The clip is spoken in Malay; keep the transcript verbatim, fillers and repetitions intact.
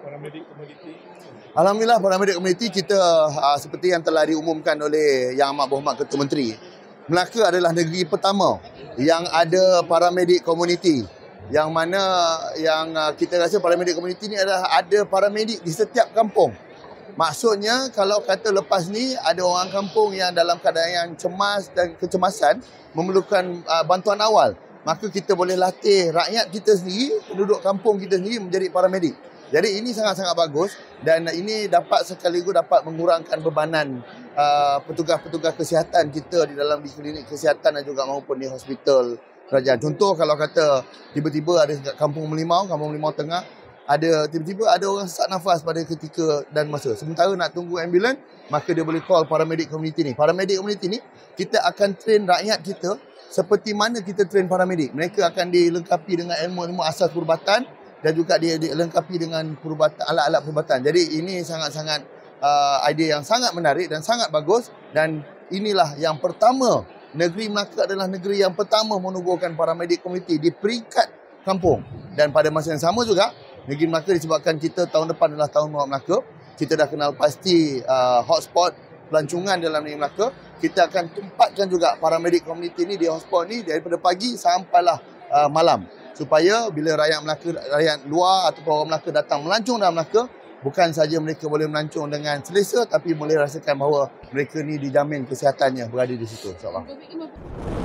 Paramedik komuniti. Alhamdulillah, paramedik komuniti kita uh, seperti yang telah diumumkan oleh Yang Amat Berhormat Ketua Menteri. Melaka adalah negeri pertama yang ada paramedik komuniti. Yang mana yang uh, kita rasa paramedik komuniti ni adalah ada paramedik di setiap kampung. Maksudnya kalau kata lepas ni ada orang kampung yang dalam keadaan yang cemas dan kecemasan memerlukan uh, bantuan awal, maka kita boleh latih rakyat kita sendiri, penduduk kampung kita sendiri menjadi paramedik. Jadi ini sangat-sangat bagus dan ini dapat sekaligus dapat mengurangkan bebanan uh, petugas-petugas kesihatan kita di dalam di klinik kesihatan dan juga maupun di hospital kerajaan. Contoh kalau kata tiba-tiba ada kat Kampung Melimau, Kampung Melimau Tengah, ada tiba-tiba ada orang sesak nafas pada ketika dan masa. Sementara nak tunggu ambulans, maka dia boleh call paramedik komuniti ni. Paramedik komuniti ni kita akan train rakyat kita seperti mana kita train paramedik. Mereka akan dilengkapi dengan ilmu-ilmu asas perubatan dan juga dia dilengkapi dengan perubatan, alat-alat perubatan. Jadi ini sangat-sangat uh, idea yang sangat menarik dan sangat bagus, dan inilah yang pertama, negeri Melaka adalah negeri yang pertama menubuhkan paramedik komuniti di peringkat kampung. Dan pada masa yang sama juga, negeri Melaka disebabkan kita tahun depan adalah tahun Mahu Melaka, kita dah kenal pasti uh, hotspot pelancongan dalam negeri Melaka, kita akan tempatkan juga paramedik komuniti ni di hotspot ni daripada pagi sampailah uh, malam. Supaya bila rakyat Melaka, rakyat luar ataupun orang Melaka datang melancong dalam Melaka, bukan saja mereka boleh melancong dengan selesa, tapi boleh rasakan bahawa mereka ni dijamin kesihatannya berada di situ, insyaAllah.